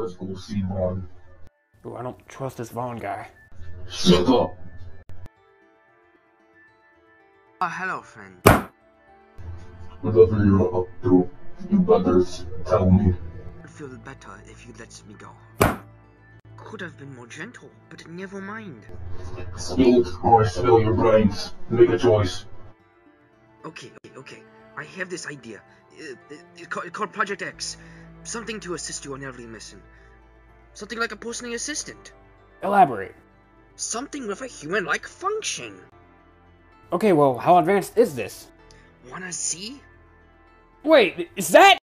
let's go see Vaughn. Ooh, I don't trust this Vaughn guy. Shut up! Hello, friend. Whatever you're up to, you better tell me. I'd feel better if you let me go. Could have been more gentle, but never mind. Spill it or I spill your brains. Make a choice. Okay. I have this idea. It's called Project X. Something to assist you on every mission. Something like a personal assistant. Elaborate. Something with a human-like function. Okay, well, how advanced is this? Wanna see? Wait, is that?